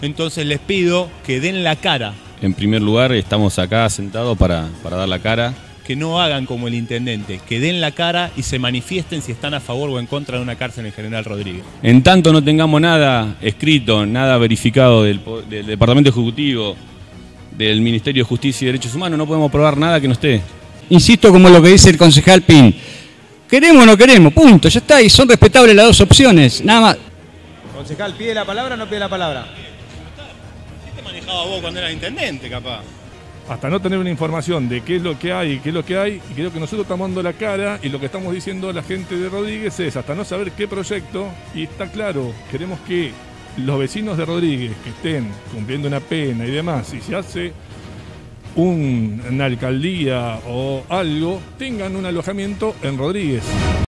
Entonces les pido que den la cara. En primer lugar, estamos acá sentados para dar la cara. Que no hagan como el intendente, que den la cara y se manifiesten si están a favor o en contra de una cárcel en General Rodríguez. En tanto no tengamos nada escrito, nada verificado del Departamento Ejecutivo, del Ministerio de Justicia y Derechos Humanos, no podemos probar nada que no esté. Insisto como lo que dice el concejal Pin. Queremos o no queremos, punto, ya está, y son respetables las dos opciones, nada más. Concejal, ¿pide la palabra o no pide la palabra? ¿Qué te manejabas vos cuando eras intendente, capaz? Hasta no tener una información de qué es lo que hay y qué es lo que hay, y creo que nosotros estamos dando la cara y lo que estamos diciendo a la gente de Rodríguez es hasta no saber qué proyecto, y está claro, queremos que los vecinos de Rodríguez que estén cumpliendo una pena y demás, y se hace una alcaldía o algo, tengan un alojamiento en Rodríguez.